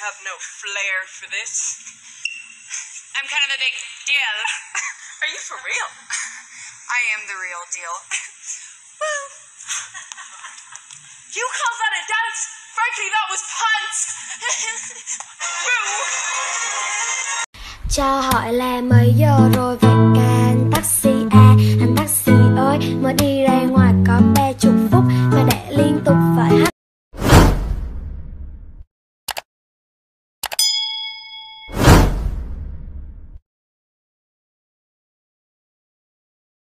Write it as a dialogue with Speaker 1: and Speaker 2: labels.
Speaker 1: have no flair for this. I'm kind of a big deal. Are you for real? I am the real deal. Woo! You call that a dance? Frankly, that was pants. Woo!
Speaker 2: Cho hỏi là mới giờ